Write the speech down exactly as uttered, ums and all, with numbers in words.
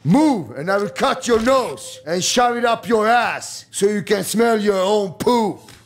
Move, and I will cut your nose and shove it up your ass so you can smell your own poop.